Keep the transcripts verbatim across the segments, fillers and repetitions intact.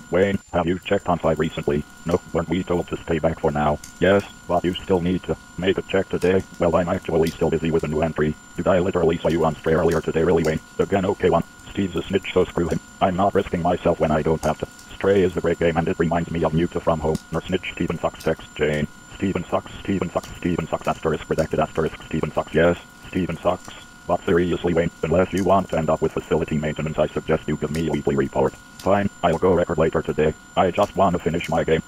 Wayne, have you checked on five recently? No, weren't we told to stay back for now? Yes, but you still need to make a check today. Well, I'm actually still busy with a new entry. Dude, I literally saw you on Stray earlier today, really, Wayne. Again, okay one. Steve's a snitch, so screw him. I'm not risking myself when I don't have to. Stray is a great game and it reminds me of Muta from home. Nor snitch Steven sucks text Jane. Steven sucks, Steven sucks, Steven sucks, asterisk redacted asterisk Steven sucks, yes, Steven sucks. But seriously Wayne, unless you want to end up with facility maintenance, I suggest you give me a weekly report. Fine, I'll go record later today. I just want to finish my game.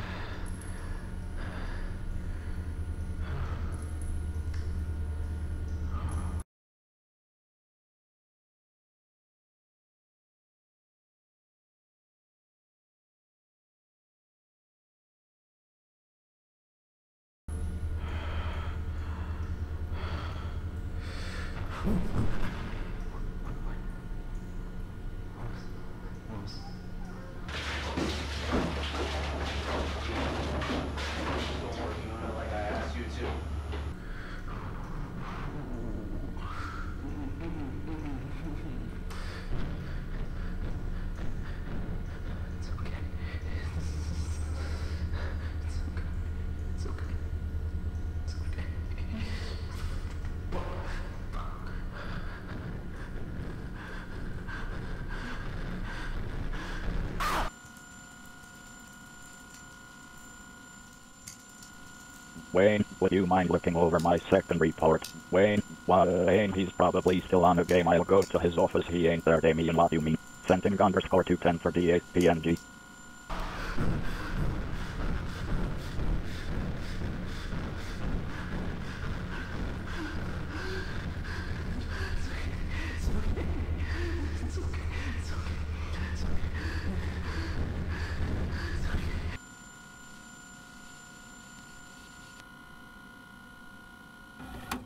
Wayne, would you mind looking over my second report? Wayne, what, uh, Wayne, he's probably still on a game. I'll go to his office. He ain't there, Damien, what do you mean? Sent in underscore two ten for D eight P N G.